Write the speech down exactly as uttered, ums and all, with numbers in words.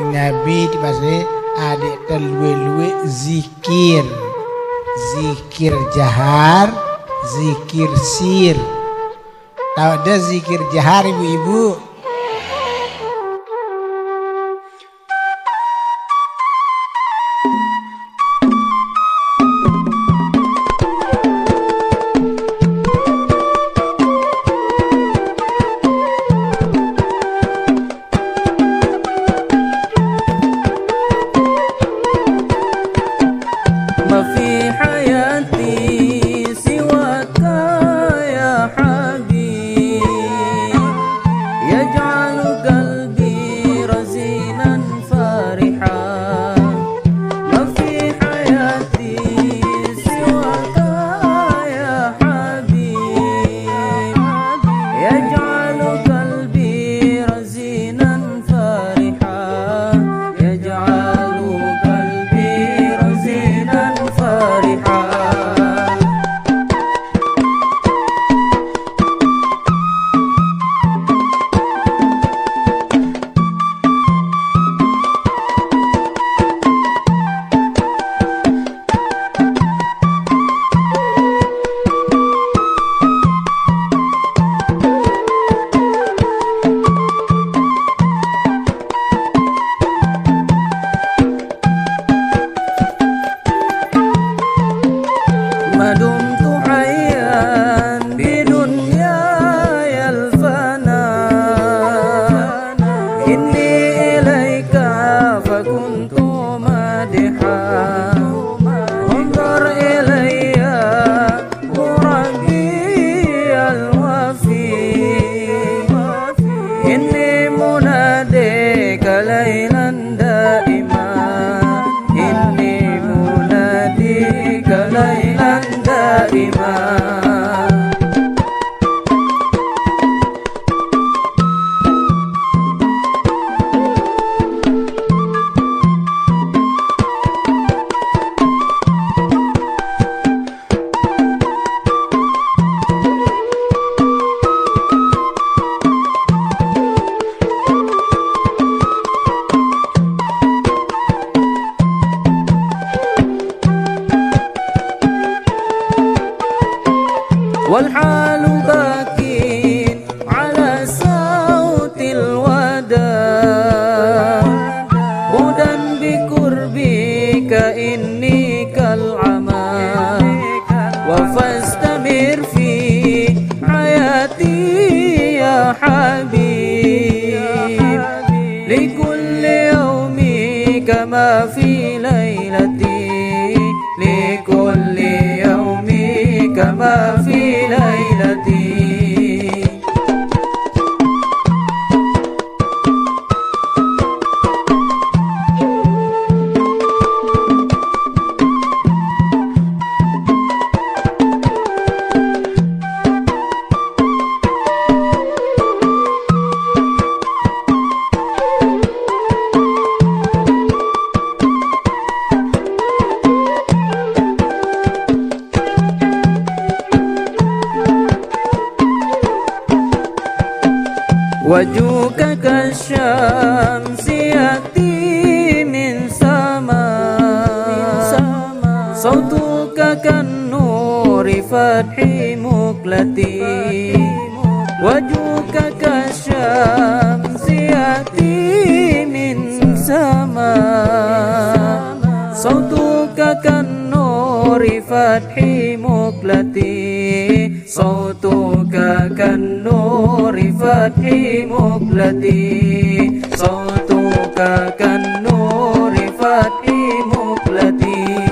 Nabi di pasal adik terluwe-luwe zikir, zikir jahar, zikir sir. Tahu ada zikir jahar ibu-ibu? والحال باكي على صوت الوداع هدى بقربك إني كالعمى وفاستمر في حياتي يا حبيب لكل يوم كما في ليلتي لكل يوم كما في ليلتي وجهك كالشمس يأتي من سماء صوتك كالنور فتح مقلتي وجهك كالشمس يأتي من سماء صوتك كالنور فتح مقلتي صوتك كالنور فتح مقلتي صوتك كالنور فتح مقلتي